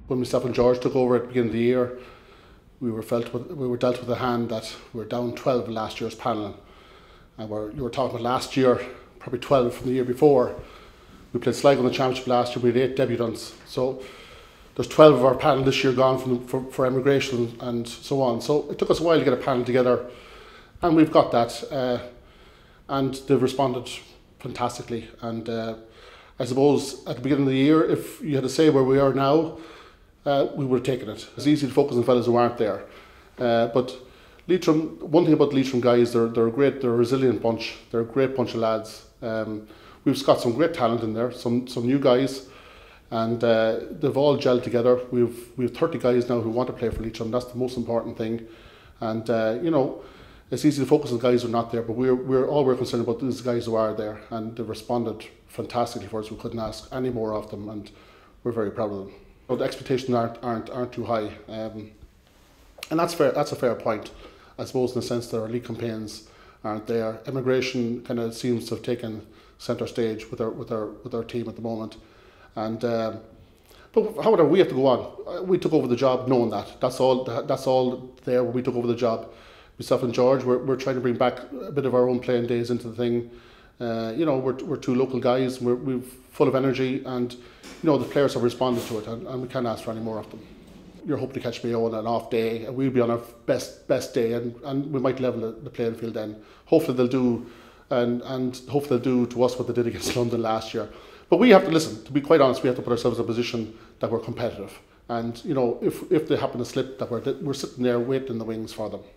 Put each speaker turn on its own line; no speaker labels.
When myself and George took over at the beginning of the year, we were dealt with a hand that we were down 12 in last year's panel. And you were talking about last year, probably 12 from the year before. We played Sligo in the championship last year, we had 8 debutants. So there's 12 of our panel this year gone for emigration and so on. So it took us a while to get a panel together, and we've got that. And they've responded fantastically. And I suppose at the beginning of the year, if you had to say where we are now, we would have taken it. It's easy to focus on fellas who aren't there. But Leitrim, one thing about the Leitrim guys, they're a resilient bunch. They're a great bunch of lads. We've got some great talent in there, some new guys, and they've all gelled together. We've 30 guys now who want to play for Leitrim. That's the most important thing. And you know, it's easy to focus on guys who are not there, but we're concerned about these guys who are there, and they've responded fantastically for us. We couldn't ask any more of them, and we're very proud of them. The expectations aren't too high, and that's fair. That's a fair point, I suppose, in the sense that our league campaigns aren't there. Immigration kind of seems to have taken centre stage with our team at the moment, and but however, we have to go on. We took over the job knowing that. That's all there when we took over the job. Myself and George, we're trying to bring back a bit of our own playing days into the thing. You know, we're two local guys. We're full of energy, and you know the players have responded to it, and we can't ask for any more of them. You're hoping to catch Mayo on an off day, and we'll be on our best day, and we might level the playing field then. Hopefully they'll do, and hopefully they'll do to us what they did against London last year. But we have to listen. To be quite honest, we have to put ourselves in a position that we're competitive, and you know if they happen to slip, that we're sitting there waiting in the wings for them.